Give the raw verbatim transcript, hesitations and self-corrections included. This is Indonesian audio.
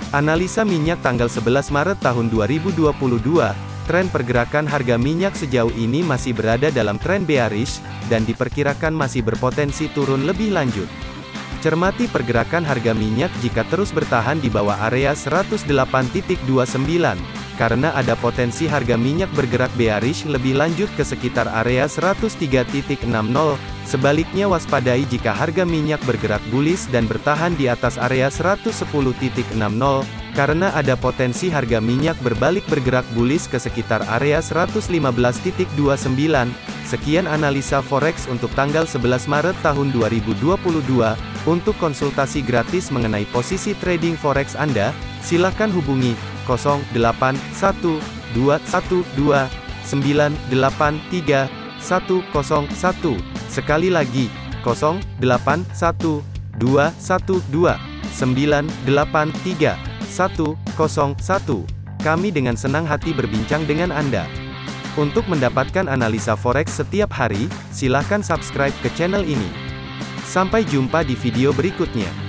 Analisa minyak tanggal sebelas Maret tahun dua ribu dua puluh dua, tren pergerakan harga minyak sejauh ini masih berada dalam tren bearish, dan diperkirakan masih berpotensi turun lebih lanjut. Cermati pergerakan harga minyak jika terus bertahan di bawah area seratus delapan titik dua sembilan, karena ada potensi harga minyak bergerak bearish lebih lanjut ke sekitar area seratus tiga titik enam nol. Sebaliknya waspadai jika harga minyak bergerak bullish dan bertahan di atas area seratus sepuluh titik enam nol, karena ada potensi harga minyak berbalik bergerak bullish ke sekitar area seratus lima belas titik dua sembilan. Sekian analisa forex untuk tanggal sebelas Maret tahun dua ribu dua puluh dua. Untuk konsultasi gratis mengenai posisi trading forex Anda, silakan hubungi nol delapan satu dua satu dua sembilan delapan tiga satu nol satu. Sekali lagi, nol delapan satu dua satu dua sembilan delapan tiga satu nol satu. Kami dengan senang hati berbincang dengan Anda. Untuk mendapatkan analisa forex setiap hari, silakan subscribe ke channel ini. Sampai jumpa di video berikutnya.